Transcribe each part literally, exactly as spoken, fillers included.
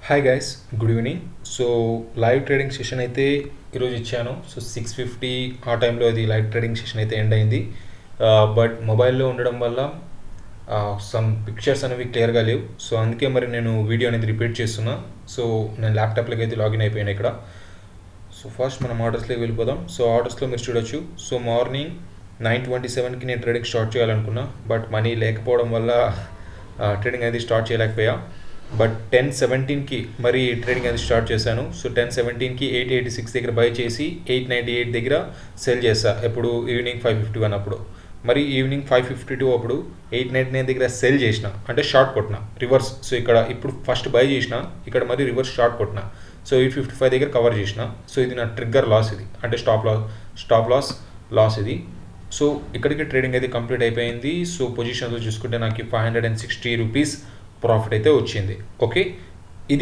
Hi guys, good evening. So live trading session అయితే ఈరోజు ఇచ్చాను. సో సిక్స్ ఫిఫ్టీ ఆ టైంలో అది లైవ్ ట్రేడింగ్ సెషన్ అయితే ఎండ్ అయింది. బట్ మొబైల్లో ఉండడం వల్ల సమ్ పిక్చర్స్ అనేవి క్లియర్గా లేవు. సో అందుకే మరి నేను వీడియో అనేది రిపీట్ చేస్తున్నా. సో నేను ల్యాప్టాప్లోకి అయితే లాగిన్ అయిపోయాను ఇక్కడ. సో ఫస్ట్ మనం ఆర్డర్స్లోకి వెళ్ళిపోదాం. సో ఆర్డర్స్లో మీరు చూడొచ్చు. సో మార్నింగ్ నైన్ ట్వంటీ సెవెన్కి నేను ట్రేడింగ్ స్టార్ట్ చేయాలనుకున్నా, బట్ మనీ లేకపోవడం వల్ల ట్రేడింగ్ అనేది స్టార్ట్ చేయలేకపోయా. బట్ టెన్ సెవెంటీన్కి మరి ట్రేడింగ్ అనేది స్టార్ట్ చేశాను. సో టెన్ సెవెంటీన్కి ఎయిట్ ఎయిటీ సిక్స్ దగ్గర బై చేసి ఎయిట్ నైంటీ ఎయిట్ దగ్గర సెల్ చేసా. ఎప్పుడు ఈవినింగ్ ఫైవ్ ఫిఫ్టీ వన్ అప్పుడు, మరి ఈవినింగ్ ఫైవ్ ఫిఫ్టీ టూ అప్పుడు ఎయిట్ నైంటీ నైన్ దగ్గర సెల్ చేసిన, అంటే షార్ట్ కొట్టిన రివర్స్. సో ఇక్కడ ఇప్పుడు ఫస్ట్ బై చేసిన, ఇక్కడ మరి రివర్స్ షార్ట్ కొట్టిన. సో ఎయిట్ ఫిఫ్టీ ఫైవ్ దగ్గర కవర్ చేసిన. సో ఇది నా ట్రిగ్గర్ లాస్, ఇది అంటే stop loss stop loss loss ఇది. సో ఇక్కడికి ట్రేడింగ్ అయితే కంప్లీట్ అయిపోయింది. సో పొజిషన్లో చూసుకుంటే నాకు five hundred and sixty rupees profit అయితే వచ్చింది. ఓకే, ఇది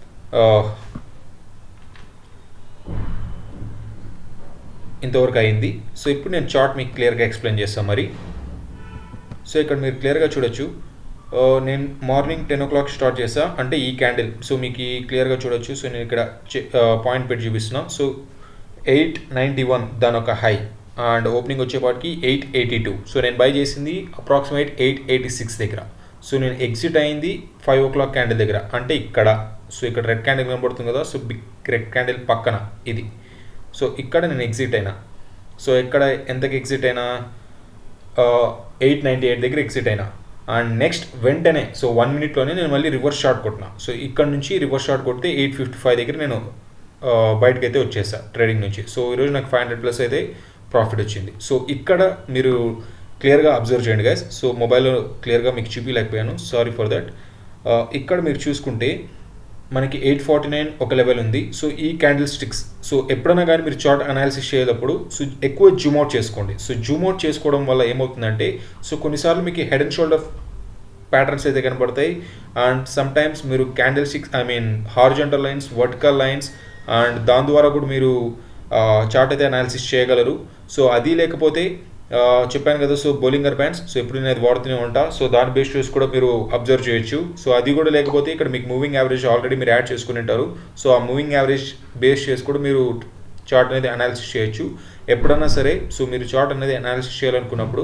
ఇంతవరకు అయింది. సో ఇప్పుడు నేను చార్ట్ మీకు క్లియర్గా ఎక్స్ప్లెయిన్ చేస్తాను మరి. సో ఇక్కడ మీరు క్లియర్గా చూడొచ్చు. నేను morning ten o'clock start చేసా, అంటే ఈ క్యాండిల్. సో మీకు క్లియర్గా చూడొచ్చు. సో నేను ఇక్కడ పాయింట్ పెట్టి చూపిస్తున్నా. సో ఎయిట్ నైంటీ వన్ దాని ఒక హై, అండ్ ఓపెనింగ్ వచ్చేపాటికి ఎయిట్ ఎయిటీ టూ. సో నేను బై చేసింది అప్రాక్సిమేట్ ఎయిట్ ఎయిటీ సిక్స్ దగ్గర. సో నేను ఎగ్జిట్ అయింది ఫైవ్ ఓ క్లాక్ క్యాండిల్ దగ్గర, అంటే ఇక్కడ. సో ఇక్కడ రెడ్ క్యాండిల్ కనబడుతుంది కదా, సో బిగ్ రెడ్ క్యాండిల్ పక్కన ఇది. సో ఇక్కడ నేను ఎగ్జిట్ అయినా. సో ఇక్కడ ఎంతకి ఎగ్జిట్ అయినా, ఎయిట్ నైంటీ ఎయిట్ దగ్గర ఎగ్జిట్ అయినా. అండ్ నెక్స్ట్ వెంటనే సో వన్ మినిట్లోనే నేను మళ్ళీ రివర్స్ షార్ట్ కొట్టినా. సో ఇక్కడ నుంచి రివర్స్ షార్ట్ కొడితే ఎయిట్ ఫిఫ్టీ ఫైవ్ దగ్గర నేను బయటకు అయితే వచ్చేసా ట్రేడింగ్ నుంచి. సో ఈరోజు నాకు ఫైవ్ హండ్రెడ్ ప్లస్ అయితే ప్రాఫిట్ వచ్చింది. సో ఇక్కడ మీరు క్లియర్గా అబ్జర్వ్ చేయండి గైస్. సో మొబైల్లో క్లియర్గా మీకు చూపించలేకపోయాను, సారీ ఫర్ దట్. ఇక్కడ మీరు చూసుకుంటే మనకి ఎయిట్ ఫార్టీ నైన్ ఒక లెవెల్ ఉంది. సో ఈ క్యాండిల్ స్టిక్స్, సో ఎప్పుడైనా కానీ మీరు చార్ట్ అనాలిసిస్ చేసేటప్పుడు సో ఎక్కువ జూమ్ అవుట్ చేసుకోండి. సో జూమ్ అవుట్ చేసుకోవడం వల్ల ఏమవుతుందంటే, సో కొన్నిసార్లు మీకు హెడ్ అండ్ షోల్డర్ ప్యాటర్న్స్ అయితే కనబడతాయి. అండ్ సమ్ టైమ్స్ మీరు candle sticks I mean horizontal lines, vertical lines, and దాని ద్వారా కూడా మీరు చార్ట్ అయితే అనాలిసిస్ చేయగలరు. సో అది లేకపోతే చెప్పాను కదా, సో బౌలింగర్ బ్యాండ్స్. సో ఎప్పుడు నేను అది వాడుతూనే ఉంటా. సో దాని బేస్ చేసి కూడా మీరు అబ్జర్వ్ చేయొచ్చు. సో అది కూడా లేకపోతే ఇక్కడ మీకు మూవింగ్ యావరేజ్ ఆల్రెడీ మీరు యాడ్ చేసుకుని ఉంటారు. సో ఆ మూవింగ్ యావరేజ్ బేస్ చేసి కూడా మీరు చార్ట్ అనేది అనాలిసిస్ చేయొచ్చు ఎప్పుడన్నా సరే. సో మీరు చార్ట్ అనేది అనాలిసిస్ చేయాలనుకున్నప్పుడు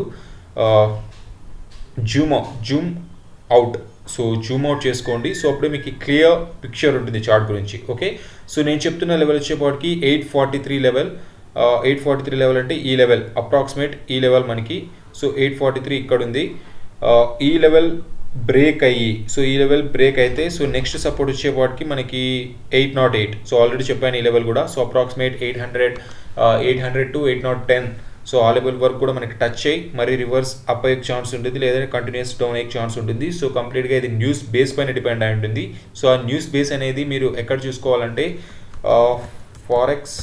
zoom zoom out so zoom out చేసుకోండి. సో అప్పుడే మీకు క్లియర్ పిక్చర్ ఉంటుంది చార్ట్ గురించి. ఓకే, సో నేను చెప్తున్న లెవెల్ వచ్చేపాటికి eight forty three level. Eight forty three level అంటే ఈ లెవెల్, అప్రాక్సిమేట్ ఈ లెవెల్ మనకి. సో ఎయిట్ ఫార్టీ త్రీ ఇక్కడ ఉంది. ఈ లెవెల్ బ్రేక్ అయ్యి, సో ఈ లెవెల్ బ్రేక్ అయితే సో నెక్స్ట్ సపోర్ట్ వచ్చేపాటికి మనకి eight nought eight. So already చెప్పాను ఈ లెవెల్ కూడా. So approximate eight hundred eight hundred to eight nought ten. So ఆ లెవెల్ వరకు కూడా మనకి టచ్ అయ్యి మరి రివర్స్ అప్ అయ్యే ఛాన్స్ ఉంటుంది, లేదంటే కంటిన్యూస్ డౌన్ అయ్యే ఛాన్స్ ఉంటుంది. సో కంప్లీట్గా ఇది న్యూస్ బేస్ పైన డిపెండ్ అయి ఉంటుంది. సో ఆ న్యూస్ బేస్ అనేది మీరు ఎక్కడ చూసుకోవాలంటే forex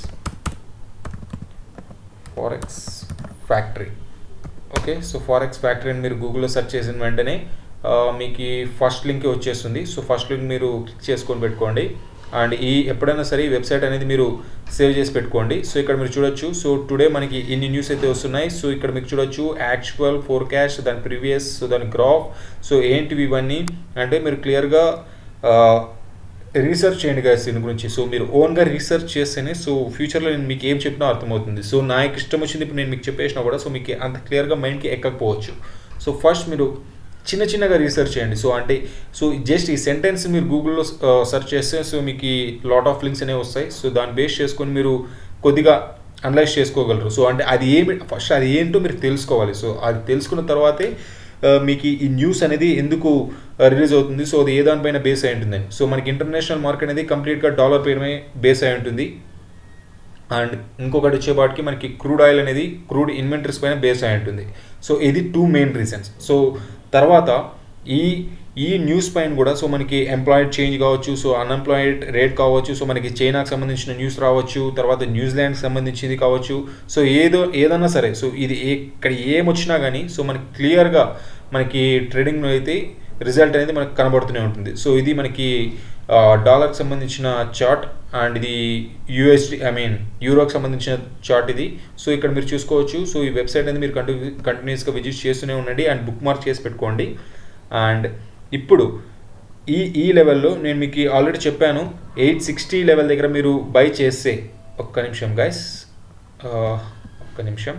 forex factory. Okay, so forex factory అని మీరు గూగుల్లో సెర్చ్ చేసిన వెంటనే మీకు ఫస్ట్ లింక్ వచ్చేస్తుంది. సో ఫస్ట్ లింక్ మీరు క్లిక్ చేసుకొని పెట్టుకోండి. అండ్ ఈ ఎప్పుడైనా సరే ఈ వెబ్సైట్ అనేది మీరు సేవ్ చేసి పెట్టుకోండి. సో ఇక్కడ మీరు చూడొచ్చు. సో టుడే మనకి ఇన్ని న్యూస్ అయితే వస్తున్నాయి. సో ఇక్కడ మీకు చూడొచ్చు యాక్చువల్ ఫోర్కాస్ట్, దాని ప్రీవియస్, సో దాని గ్రాఫ్. సో ఏంటివి ఇవన్నీ అంటే మీరు క్లియర్గా రీసెర్చ్ చేయండి గాయస్ దీని గురించి. సో మీరు ఓన్గా రీసెర్చ్ చేస్తేనే సో ఫ్యూచర్లో నేను మీకు ఏం చెప్పినా అర్థమవుతుంది. సో నాకు ఇష్టం వచ్చింది ఇప్పుడు నేను మీకు చెప్పేసినా కూడా సో మీకు అంత క్లియర్గా మైండ్కి ఎక్కకపోవచ్చు. సో ఫస్ట్ మీరు చిన్న చిన్నగా రీసెర్చ్ చేయండి. సో అంటే సో జస్ట్ ఈ సెంటెన్స్ మీరు గూగుల్లో సెర్చ్ చేస్తే సో మీకు లాట్ ఆఫ్ లింక్స్ అనేవి వస్తాయి. సో దాన్ని బేస్ చేసుకొని మీరు కొద్దిగా అనలైజ్ చేసుకోగలరు. సో అంటే అది ఏమి ఫస్ట్ అది ఏంటో మీరు తెలుసుకోవాలి. సో అది తెలుసుకున్న తర్వాతే మీకు ఈ న్యూస్ అనేది ఎందుకు రిలీజ్ అవుతుంది, సో అది ఏ దానిపైన బేస్ అయి ఉంటుందని. సో మనకి ఇంటర్నేషనల్ మార్కెట్ అనేది కంప్లీట్గా డాలర్ పైన బేస్ అయి ఉంటుంది. అండ్ ఇంకొకటి వచ్చేపాటికి మనకి క్రూడ్ ఆయిల్ అనేది క్రూడ్ ఇన్వెంటరీస్ పైన బేస్ అయి ఉంటుంది. సో ఇది టూ మెయిన్ రీజన్స్. సో తర్వాత ఈ ఈ న్యూస్ పైన కూడా సో మనకి ఎంప్లాయిడ్ చేంజ్ కావచ్చు, సో అన్ఎంప్లాయిడ్ రేట్ కావచ్చు, సో మనకి చైనాకి సంబంధించిన న్యూస్ రావచ్చు, తర్వాత న్యూజిలాండ్కి సంబంధించింది కావచ్చు. సో ఏదో ఏదన్నా సరే సో ఇది ఇక్కడ ఏమొచ్చినా కానీ సో మనకి క్లియర్గా మనకి ట్రేడింగ్లో అయితే రిజల్ట్ అనేది మనకు కనబడుతూనే ఉంటుంది. సో ఇది మనకి డాలర్కి సంబంధించిన చార్ట్, అండ్ ఇది యూఎస్డి ఐ మీన్ యూరోకి సంబంధించిన చార్ట్ ఇది. సో ఇక్కడ మీరు చూసుకోవచ్చు. సో ఈ వెబ్సైట్ అనేది మీరు కంటిన్యూ కంటిన్యూస్గా విజిట్ చేస్తూనే ఉండండి అండ్ బుక్ మార్క్ చేసి పెట్టుకోండి. అండ్ ఇప్పుడు ఈ ఈ లెవెల్లో నేను మీకు ఆల్రెడీ చెప్పాను ఎయిట్ సిక్స్టీ లెవెల్ దగ్గర మీరు బై చేస్తే, ఒక్క నిమిషం గైస్, ఒక్క నిమిషం.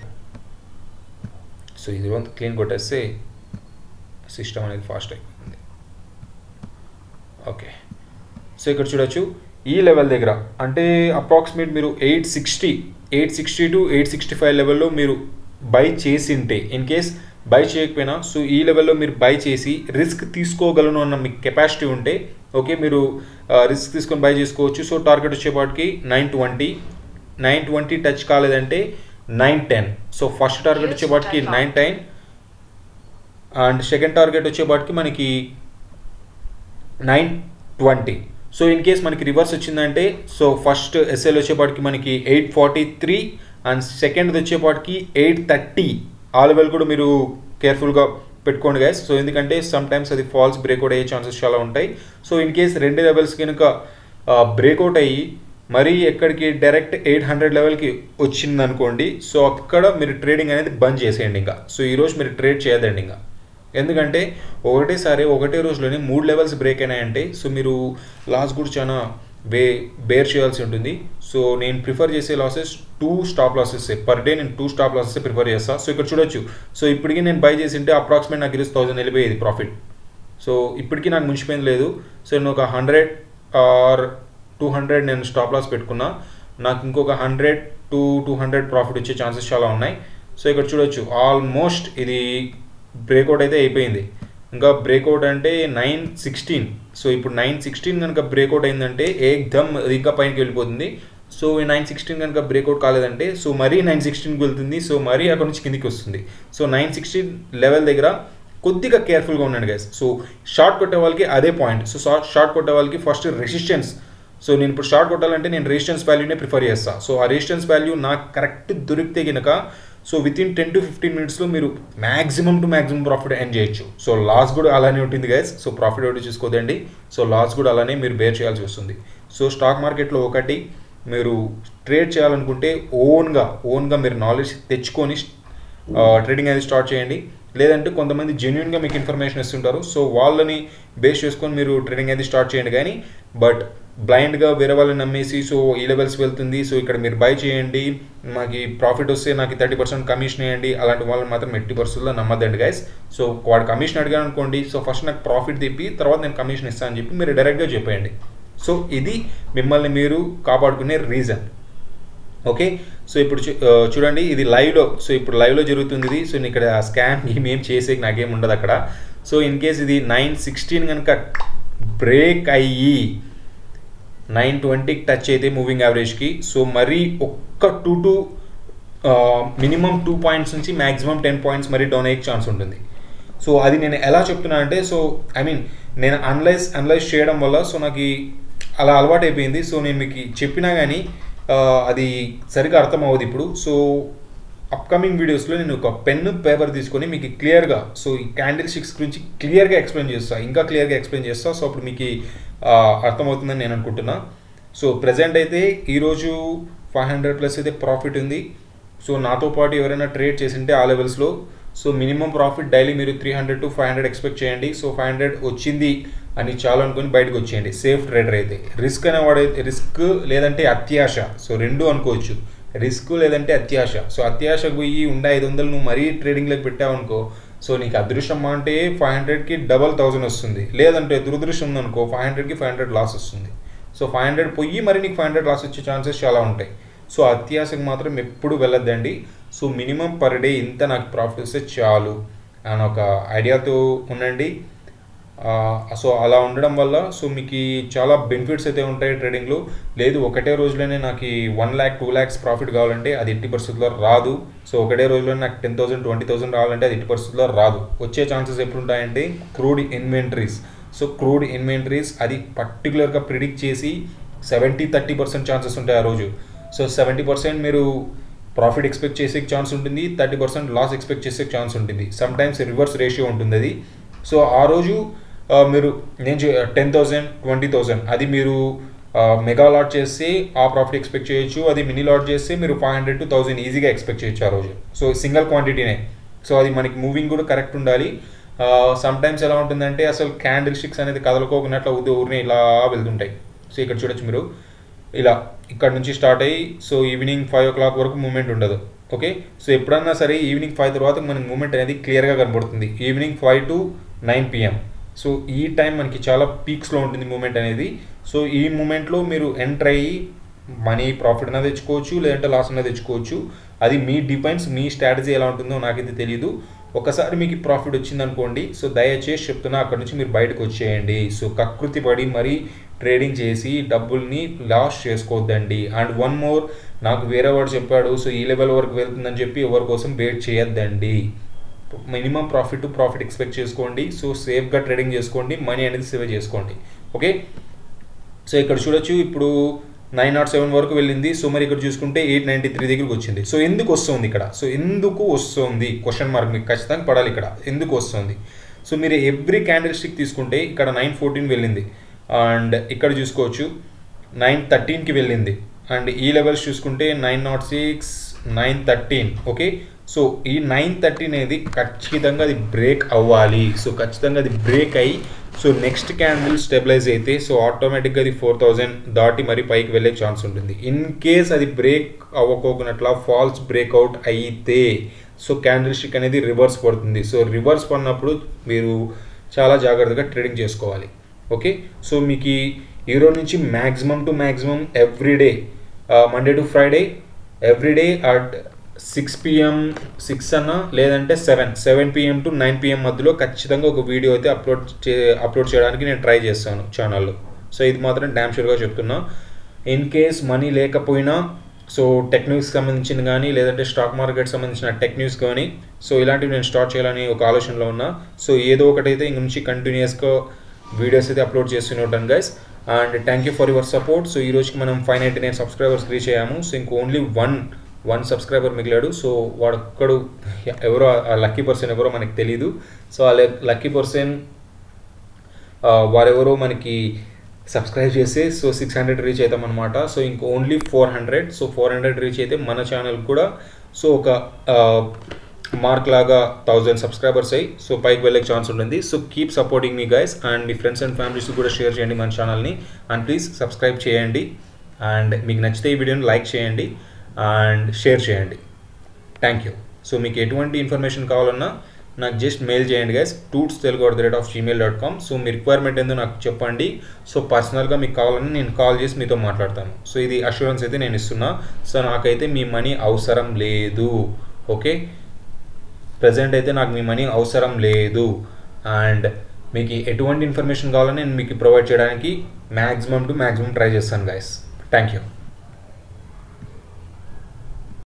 సో ఇది వంత క్లీన్ కొట్టేస్తే సిస్టమ్ అనేది ఫాస్ట్ అయిపోతుంది. ఓకే, సో ఇక్కడ చూడొచ్చు ఈ లెవెల్ దగ్గర అంటే అప్రాక్సిమేట్ మీరు eight sixty eight sixty to eight sixty five లెవెల్లో మీరు బై చేసి ఉంటే, ఇన్ కేస్ బై చేయకపోయినా సో ఈ లెవెల్లో మీరు బై చేసి రిస్క్ తీసుకోగలను అన్న మీకు కెపాసిటీ ఉంటే ఓకే మీరు రిస్క్ తీసుకొని బై చేసుకోవచ్చు. సో టార్గెట్ వచ్చేపాటికి nine twenty nine twenty touch కాలేదంటే nine ten. So first target వచ్చేపాటికి nine ten and second target వచ్చేపాటికి మనకి nine twenty. So in case మనకి రివర్స్ వచ్చిందంటే సో ఫస్ట్ ఎస్ఎల్ వచ్చేపాటికి మనకి eight forty three and second వచ్చేపాటికి ఎయిట్ థర్టీ. ఆ లెవెల్ కూడా మీరు కేర్ఫుల్గా పెట్టుకోండి గైస్. సో ఎందుకంటే సమ్ టైమ్స్ అది ఫాల్స్ బ్రేక్అవుట్ అయ్యే ఛాన్సెస్ చాలా ఉంటాయి. సో ఇన్ కేస్ రెండు లెవెల్స్ కనుక బ్రేక్అవుట్ అయ్యి మరీ ఎక్కడికి డైరెక్ట్ ఎయిట్ హండ్రెడ్ లెవెల్కి వచ్చింది అనుకోండి, సో అక్కడ మీరు ట్రేడింగ్ అనేది బంద్ చేసేయండి ఇంకా. సో ఈరోజు మీరు ట్రేడ్ చేయదండి ఇంకా, ఎందుకంటే ఒకటేసారి ఒకటే రోజులోనే మూడు లెవెల్స్ బ్రేక్ అయినాయంటే సో మీరు లాస్ కూడా చాలా బే బేర్ చేయాల్సి ఉంటుంది. సో నేను ప్రిఫర్ చేసే losses two stop losses per day, నేను టూ స్టాప్ లాసెస్ ప్రిఫర్ చేస్తాను. సో ఇక్కడ చూడొచ్చు, సో ఇప్పటికీ నేను బై చేసింటే అప్రాక్సిమేట్ నాకు ఈరోజు థౌసండ్ వెళ్ళిపోయేది ప్రాఫిట్. సో ఇప్పటికీ నాకు ముంచిపోయింది లేదు. సో నేను ఒక హండ్రెడ్ ఆర్ టూ హండ్రెడ్ నేను స్టాప్ లాస్ పెట్టుకున్నా, నాకు ఇంకొక hundred to two hundred profit వచ్చే ఛాన్సెస్ చాలా ఉన్నాయి. సో ఇక్కడ చూడొచ్చు ఆల్మోస్ట్ ఇది బ్రేక్అవుట్ అయితే అయిపోయింది. ఇంకా బ్రేక్అవుట్ అంటే నైన్ సిక్స్టీన్. సో ఇప్పుడు నైన్ సిక్స్టీన్ కనుక బ్రేక్అవుట్ అయిందంటే ఏకదమ్ ఇంకా పైనకి వెళ్ళిపోతుంది. సో ఈ నైన్ సిక్స్టీన్ కనుక బ్రేక్అవుట్ కాలేదంటే సో మరీ నైన్ సిక్స్టీన్కి వెళ్తుంది. సో మరీ అక్కడ నుంచి కిందికి వస్తుంది. సో నైన్ సిక్స్టీన్ లెవెల్ దగ్గర కొద్దిగా కేర్ఫుల్గా ఉండండి గైస్. సో షార్ట్ కొట్టే వాళ్ళకి అదే పాయింట్. సో షార్ట్ షార్ట్ కొట్టే వాళ్ళకి ఫస్ట్ రెసిస్టెన్స్. సో నేను ఇప్పుడు షార్ట్ కొట్టాలంటే నేను రెసిస్టెన్స్ వాల్యూనే ప్రిఫర్ చేస్తాను. సో ఆ రెసిస్టెన్స్ వాల్యూ నాకు కరెక్ట్ దొరికితే కనుక so within ten to fifteen మినిట్స్లో మీరు maximum to maximum profit earn చేయొచ్చు. సో లాస్ కూడా అలానే ఉంటుంది గైస్. సో ప్రాఫిట్ ఒకటి చూసుకోదండి, సో లాస్ కూడా అలానే మీరు బేర్ చేయాల్సి వస్తుంది. సో స్టాక్ మార్కెట్లో ఒకటి మీరు ట్రేడ్ చేయాలనుకుంటే ఓన్గా ఓన్గా మీరు నాలెడ్జ్ తెచ్చుకొని ట్రేడింగ్ అనేది స్టార్ట్ చేయండి. లేదంటే కొంతమంది జెన్యున్గా మీకు ఇన్ఫర్మేషన్ ఇస్తుంటారు, సో వాళ్ళని బేస్ చేసుకొని మీరు ట్రేడింగ్ అనేది స్టార్ట్ చేయండి. కానీ బట్ బ్లైండ్గా వేరే వాళ్ళని నమ్మేసి సో ఈ లెవెల్స్ వెళ్తుంది, సో ఇక్కడ మీరు బై చేయండి, మాకు ప్రాఫిట్ వస్తే నాకు థర్టీ పర్సెంట్ కమిషన్ వేయండి, అలాంటి వాళ్ళని మాత్రం ఎట్టి పరిస్థితుల్లో నమ్మద్దండి గైస్. సో వాడు కమిషన్ అడిగాను అనుకోండి, సో ఫస్ట్ నాకు ప్రాఫిట్ తిప్పి తర్వాత నేను కమిషన్ ఇస్తాను అని చెప్పి మీరు డైరెక్ట్గా చెప్పేయండి. సో ఇది మిమ్మల్ని మీరు కాపాడుకునే రీజన్. ఓకే, సో ఇప్పుడు చూడండి ఇది లైవ్లో, సో ఇప్పుడు లైవ్లో జరుగుతుంది ఇది. సో నేను ఇక్కడ స్కాన్ ఏం చేసేకి నాకేం ఉండదు అక్కడ. సో ఇన్ కేస్ ఇది నైన్ సిక్స్టీన్ కనుక బ్రేక్ అయ్యి నైన్ ట్వంటీకి టచ్ అయితే మూవింగ్ యావరేజ్కి, సో మరీ ఒక్క two two minimum two points నుంచి మ్యాక్సిమం టెన్ పాయింట్స్ మరీ డౌన్ అయ్యే ఛాన్స్ ఉంటుంది. సో అది నేను ఎలా చెప్తున్నా అంటే సో ఐ మీన్ నేను అనలైజ్ అనలైజ్ చేయడం వల్ల సో నాకు అలా అలవాటు అయిపోయింది. సో నేను మీకు చెప్పినా కానీ అది సరిగ్గా అర్థం అవ్వదు ఇప్పుడు. సో అప్కమింగ్ వీడియోస్లో నేను ఒక పెన్ పేపర్ తీసుకొని మీకు క్లియర్గా సో ఈ క్యాండిల్ స్టిక్స్ గురించి క్లియర్గా ఎక్స్ప్లెయిన్ చేస్తాను, ఇంకా క్లియర్గా ఎక్స్ప్లెయిన్ చేస్తాను. సో అప్పుడు మీకు అర్థమవుతుందని నేను అనుకుంటున్నా. సో ప్రజెంట్ అయితే ఈరోజు ఫైవ్ హండ్రెడ్ ప్లస్ అయితే ప్రాఫిట్ ఉంది. సో నాతో పాటు ఎవరైనా ట్రేడ్ చేసింటే ఆ లెవెల్స్లో సో మినిమం ప్రాఫిట్ డైలీ మీరు three hundred to five hundred expect చేయండి. సో ఫైవ్ హండ్రెడ్ వచ్చింది అని చాలా అనుకుని బయటకు వచ్చేయండి. సేఫ్ ట్రేడర్ అయితే రిస్క్ అనేవాడైతే రిస్క్ లేదంటే అత్యాశ, సో రెండు అనుకోవచ్చు, రిస్క్ లేదంటే అత్యాశ. సో అత్యాశకు పోయి ఉండే ఐదు వందలు నువ్వు మరీ ట్రేడింగ్లోకి పెట్టావు అనుకో, సో నీకు అదృష్టం అంటే ఫైవ్ హండ్రెడ్కి డబల్ థౌసండ్ వస్తుంది. లేదంటే దురదృష్టం ఉందనుకో ఫైవ్ హండ్రెడ్కి ఫైవ్ హండ్రెడ్ లాస్ వస్తుంది. సో ఫైవ్ హండ్రెడ్ పోయి మరి నీకు ఫైవ్ హండ్రెడ్ లాస్ వచ్చే ఛాన్సెస్ చాలా ఉంటాయి. సో అత్యాశకు మాత్రం ఎప్పుడు వెళ్ళొద్దండి. సో మినిమం పర్ డే ఇంత నాకు ప్రాఫిట్ వస్తే చాలు అని ఒక ఐడియాతో ఉండండి. సో అలా ఉండడం వల్ల సో మీకు చాలా బెనిఫిట్స్ అయితే ఉంటాయి ట్రేడింగ్లో. లేదు ఒకటే రోజులోనే నాకు one lakh two lakhs profit కావాలంటే అది ఎట్టి పరిస్థితుల్లో రాదు. సో ఒకటే రోజులో నాకు టెన్ థౌసండ్ ట్వంటీ థౌసండ్ రావాలంటే అది ఎట్టి పరిస్థితుల్లో రాదు. వచ్చే ఛాన్సెస్ ఎప్పుడు ఉంటాయంటే crude inventories. So crude inventories అది పర్టికులర్గా ప్రిడిక్ట్ చేసి సెవెంటీ థర్టీ పర్సెంట్ ఛాన్సెస్ ఉంటాయి ఆ రోజు. సో సెవెంటీ పర్సెంట్ మీరు ప్రాఫిట్ ఎక్స్పెక్ట్ చేసే ఛాన్స్ ఉంటుంది, థర్టీ పర్సెంట్ లాస్ ఎక్స్పెక్ట్ చేసే ఛాన్స్ ఉంటుంది. సమ్ టైమ్స్ రివర్స్ రేషియో ఉంటుంది అది. సో ఆ రోజు మీరు నేను టెన్ థౌసండ్ ట్వంటీ థౌసండ్ అది మీరు మెగా లాట్ చేస్తే ఆ ప్రాఫిట్ ఎక్స్పెక్ట్ చేయొచ్చు, అది మినీ లాట్ చేస్తే మీరు ఫైవ్ హండ్రెడ్ టు థౌసండ్ ఈజీగా ఎక్స్పెక్ట్ చేయొచ్చు ఆ రోజు. So single క్వాంటిటీనే. సో అది మనకి మూవింగ్ కూడా కరెక్ట్ ఉండాలి సమ్ టైమ్స్ ఎలా ఉంటుందంటే అసలు క్యాండిల్ స్టిక్స్ అనేది కదలుకోకున్నట్లు ఉద్ది ఊరిని ఇలా వెళ్తుంటాయి. సో ఇక్కడ చూడొచ్చు మీరు ఇలా ఇక్కడ నుంచి స్టార్ట్ అయ్యి so evening five o'clock వరకు మూమెంట్ ఉండదు. ఓకే, సో ఎప్పుడన్నా సరే ఈవినింగ్ ఫైవ్ తర్వాత మనకి మూమెంట్ అనేది క్లియర్గా కనబడుతుంది. Evening five to nine PM so ఈ టైం మనకి చాలా పీక్స్లో ఉంటుంది మూమెంట్ అనేది. సో ఈ మూమెంట్లో మీరు ఎంటర్ అయ్యి మనీ ప్రాఫిట్ అనేది తెచ్చుకోవచ్చు, లేదంటే లాస్ అనేది తెచ్చుకోవచ్చు. అది మీ డిపెండ్స్, మీ స్ట్రాటజీ ఎలా ఉంటుందో నాకైతే తెలియదు. ఒకసారి మీకు ప్రాఫిట్ వచ్చింది అనుకోండి, సో దయచేసి చెప్తున్నా అక్కడ నుంచి మీరు బయటకు వచ్చేయండి. సో కకృతి పడి మరీ ట్రేడింగ్ చేసి డబ్బుల్ని లాస్ చేసుకోవద్దండి. అండ్ వన్ మోర్, నాకు వేరే వాడు చెప్పాడు సో ఈ లెవెల్ వరకు వెళ్తుందని చెప్పి ఎవరి కోసం వెయిట్ చేయొద్దండి. Minimum profit to profit expect చేసుకోండి. సో సేఫ్గా ట్రేడింగ్ చేసుకోండి, మనీ అనేది సేవ్ చేసుకోండి. ఓకే, సో ఇక్కడ చూడొచ్చు ఇప్పుడు నైన్ నాట్ సెవెన్ వరకు వెళ్ళింది. సో మరి ఇక్కడ చూసుకుంటే ఎయిట్ నైంటీ త్రీ దగ్గరికి వచ్చింది. సో ఎందుకు వస్తుంది ఇక్కడ? సో ఎందుకు వస్తుంది క్వశ్చన్ మార్క్ మీకు ఖచ్చితంగా పడాలి ఇక్కడ. ఎందుకు వస్తుంది? సో మీరు ఎవ్రీ క్యాండిల్ స్టిక్ తీసుకుంటే ఇక్కడ నైన్ ఫోర్టీన్ వెళ్ళింది, అండ్ ఇక్కడ చూసుకోవచ్చు నైన్ థర్టీన్కి వెళ్ళింది, అండ్ ఈ లెవెల్స్ చూసుకుంటే nine nought six nine thirteen. Okay, so ఈ నైన్ థర్టీన్ అనేది ఖచ్చితంగా అది బ్రేక్ అవ్వాలి. సో ఖచ్చితంగా అది బ్రేక్ అయ్యి సో నెక్స్ట్ క్యాండిల్ స్టెబిలైజ్ అయితే సో ఆటోమేటిక్గా అది ఫోర్ థౌజండ్ దాటి మరి పైకి వెళ్ళే ఛాన్స్ ఉంటుంది. ఇన్ కేస్ అది బ్రేక్ అవ్వకోకున్నట్లా ఫాల్స్ బ్రేక్అవుట్ అయితే సో క్యాండిల్ స్టిక్ అనేది రివర్స్ పడుతుంది. సో రివర్స్ పడినప్పుడు మీరు చాలా జాగ్రత్తగా ట్రేడింగ్ చేసుకోవాలి. ఓకే, సో మీకు ఈ రోజు నుంచి maximum to maximum everyday Monday to Friday everyday at six PM six అన్న లేదంటే seven seven PM to nine PM మధ్యలో ఖచ్చితంగా ఒక వీడియో అయితే అప్లోడ్ చే అప్లోడ్ చేయడానికి నేను ట్రై చేస్తాను ఛానల్లో. సో ఇది మాత్రం డ్యామ్ షూర్గా చెప్తున్నా. ఇన్ కేస్ మనీ లేకపోయినా సో టెక్ న్యూస్కి సంబంధించిన కానీ లేదంటే స్టాక్ మార్కెట్ సంబంధించిన టెక్ న్యూస్ కానీ సో ఇలాంటివి నేను స్టార్ట్ చేయాలని ఒక ఆలోచనలో ఉన్నా. సో ఏదో ఒకటైతే ఇంక నుంచి కంటిన్యూస్గా వీడియోస్ అయితే అప్లోడ్ చేస్తూనే ఉంటాను guys. And thank you for your support. So ఈ రోజుకి మనం five ninety nine subscribers reach అయ్యాము. సో ఇంక ఓన్లీ వన్ వన్ సబ్స్క్రైబర్ మిగిలాడు. సో వాడొక్కడు ఎవరో ఆ లక్కీ పర్సన్ ఎవరో మనకి తెలీదు. సో ఆ లక్కీ పర్సన్ వారెవరో మనకి సబ్స్క్రైబ్ చేసి సో సిక్స్ హండ్రెడ్ రీచ్ అవుతాం అనమాట. సో ఇంక only four hundred so four hundred reach అయితే మన ఛానల్ కూడా సో ఒక మార్క్ లాగా థౌజండ్ సబ్స్క్రైబర్స్ అయ్యి సో పైకి వెళ్ళే ఛాన్స్ ఉంటుంది. So keep supporting me guys, and మీ ఫ్రెండ్స్ అండ్ ఫ్యామిలీస్ కూడా షేర్ చేయండి మన ఛానల్ని, అండ్ ప్లీజ్ సబ్స్క్రైబ్ చేయండి. అండ్ మీకు నచ్చితే ఈ వీడియోని లైక్ చేయండి అండ్ షేర్ చేయండి. Thank you. సో మీకు ఎటువంటి ఇన్ఫర్మేషన్ కావాలన్నా నాకు జస్ట్ మెయిల్ చేయండి guys, toots Telugu at the rate of Gmail dot com. So మీ రిక్వైర్మెంట్ ఏందో నాకు చెప్పండి. సో పర్సనల్గా మీకు కావాలని నేను కాల్ చేసి మీతో మాట్లాడతాను. సో ఇది అష్యూరెన్స్ అయితే నేను ఇస్తున్నా. సో నాకైతే మీ మనీ అవసరం లేదు. ఓకే, ప్రజెంట్ అయితే నాకు మీ మనీ అవసరం లేదు. అండ్ మీకు ఎటువంటి ఇన్ఫర్మేషన్ కావాలని నేను మీకు ప్రొవైడ్ చేయడానికి మ్యాక్సిమం టు మ్యాక్సిమం ట్రై చేస్తాను గైస్. Thank you.